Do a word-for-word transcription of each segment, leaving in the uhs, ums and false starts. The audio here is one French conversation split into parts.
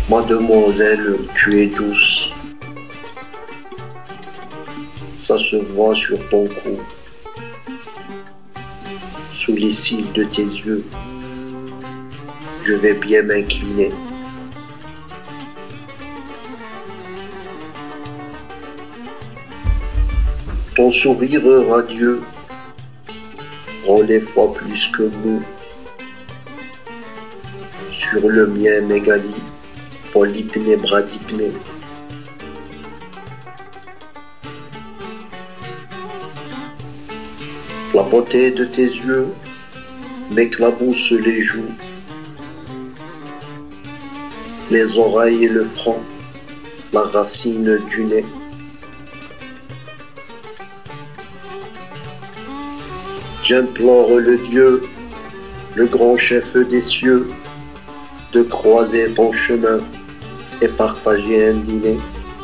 Mademoiselle, tu es douce. Ça se voit sur ton cou, sous les cils de tes yeux. Je vais bien m'incliner. Ton sourire radieux rend les fois plus que mou. Sur le mien mégali, polypné, bradipné. La beauté de tes yeux m'éclabousse les joues, les oreilles et le front, la racine du nez. J'implore le Dieu, le grand chef des cieux, de croiser ton chemin et partager un dîner.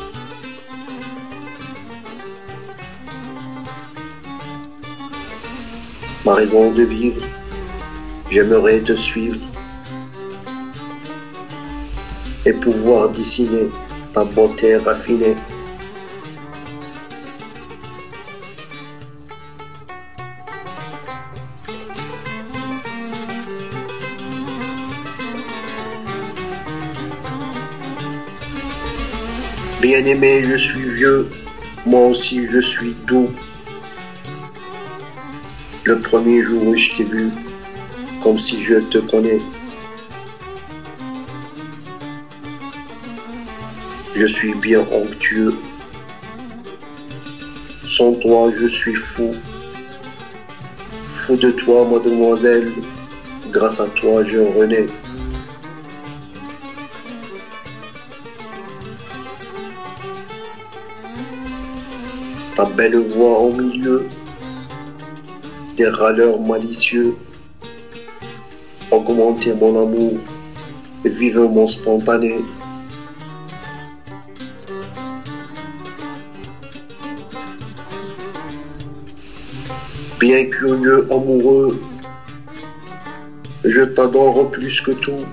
Ma raison de vivre, j'aimerais te suivre et pouvoir dessiner ta beauté raffinée. Bien-aimé, je suis vieux, moi aussi je suis doux. Le premier jour où je t'ai vu, comme si je te connais. Je suis bien onctueux. Sans toi, je suis fou. Fou de toi, mademoiselle, grâce à toi, je renais. Ta belle voix au milieu des râleurs malicieux, augmenter mon amour vivement spontané. Bien curieux, amoureux, je t'adore plus que tout.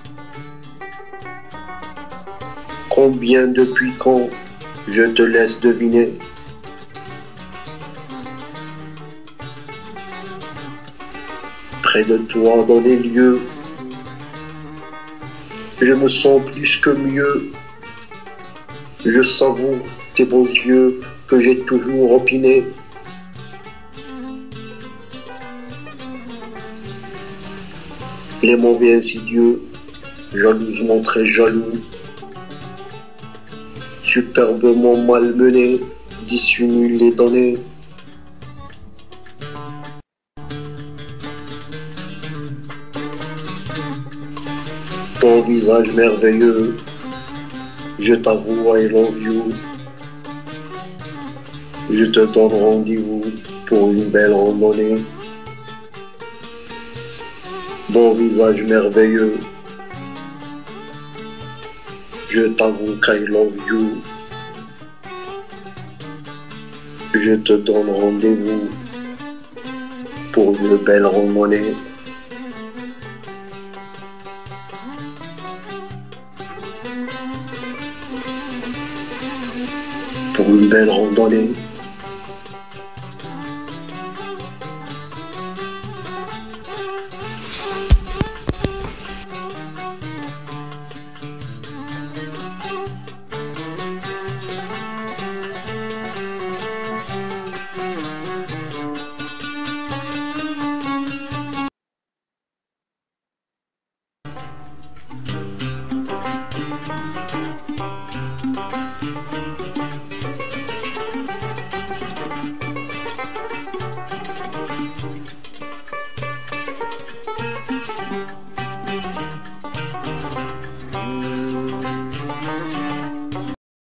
Combien depuis quand je te laisse deviner. Près de toi dans les lieux, je me sens plus que mieux. Je savoure tes beaux yeux que j'ai toujours opinés. Les mauvais insidieux, jalousement très jaloux, superbement malmenés, dissimulent les données. Ton visage merveilleux, je t'avoue, I love you. Je te donne rendez-vous pour une belle randonnée. Bon visage merveilleux, je t'avoue qu'I love you. Je te donne rendez-vous pour une belle randonnée. Pour une belle randonnée.